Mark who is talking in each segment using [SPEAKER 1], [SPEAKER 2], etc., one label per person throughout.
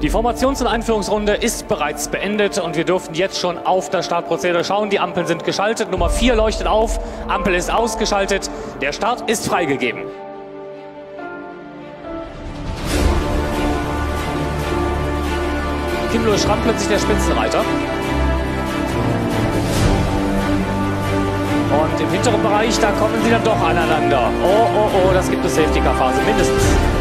[SPEAKER 1] Die Formations- und Einführungsrunde ist bereits beendet und wir dürfen jetzt schon auf das Startprozedere schauen. Die Ampeln sind geschaltet, Nummer 4 leuchtet auf, Ampel ist ausgeschaltet, der Start ist freigegeben. Kim Louis Schramm plötzlich der Spitzenreiter. Und im hinteren Bereich, da kommen sie dann doch aneinander. Oh, oh, oh, das gibt eine Safety-Car-Phase, mindestens.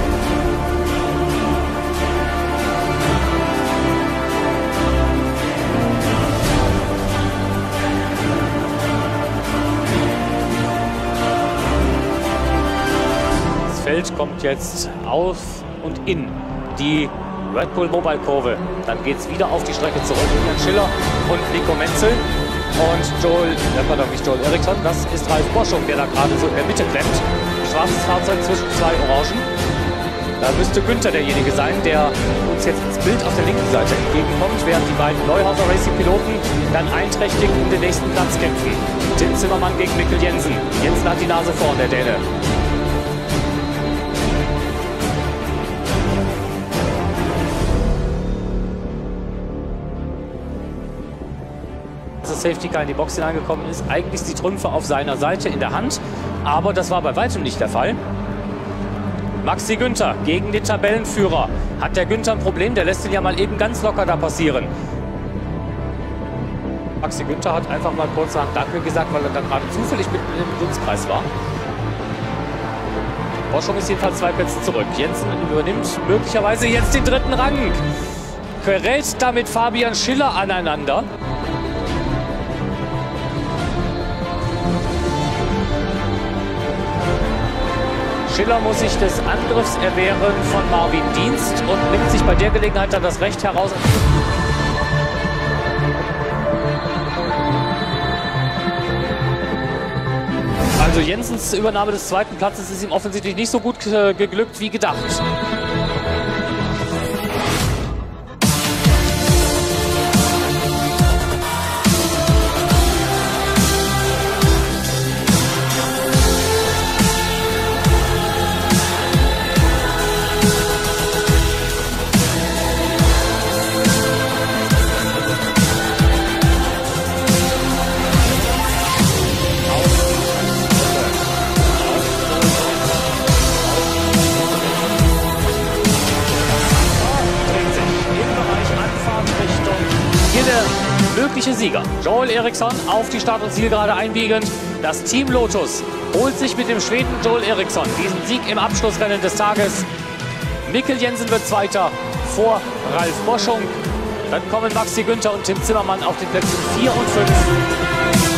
[SPEAKER 1] Das Feld kommt jetzt auf und in die Red Bull Mobile Kurve. Dann geht es wieder auf die Strecke zurück. Jan Schiller und Nico Menzel. Und Joel Eriksson, das ist Ralf Boschung, der da gerade so in der Mitte klemmt. Schwarzes Fahrzeug zwischen zwei Orangen. Da müsste Günther derjenige sein, der uns jetzt ins Bild auf der linken Seite entgegenkommt, während die beiden Neuhauser Racing-Piloten dann einträchtig um den nächsten Platz kämpfen. Tim Zimmermann gegen Mikkel Jensen. Jensen hat die Nase vorn, der Däne. Als das Safety Car in die Box hineingekommen ist, eigentlich die Trümpfe auf seiner Seite in der Hand, aber das war bei weitem nicht der Fall. Maxi Günther gegen den Tabellenführer. Hat der Günther ein Problem? Der lässt ihn ja mal eben ganz locker da passieren. Maxi Günther hat einfach mal kurzerhand Danke gesagt, weil er dann gerade zufällig mitten im Dunstkreis war. Boschung ist jedenfalls 2 Plätze zurück. Jensen übernimmt möglicherweise jetzt den 3. Rang. Gerät damit Fabian Schiller aneinander. Schiller muss sich des Angriffs erwehren von Marvin Dienst und nimmt sich bei der Gelegenheit dann das Recht heraus. Also Jensens Übernahme des 2. Platzes ist ihm offensichtlich nicht so gut geglückt wie gedacht. Mögliche Sieger. Joel Eriksson auf die Start- und Zielgerade einbiegend. Das Team Lotus holt sich mit dem Schweden Joel Eriksson diesen Sieg im Abschlussrennen des Tages. Mikkel Jensen wird Zweiter vor Ralf Boschung. Dann kommen Maxi Günther und Tim Zimmermann auf den Plätzen 4 und 5.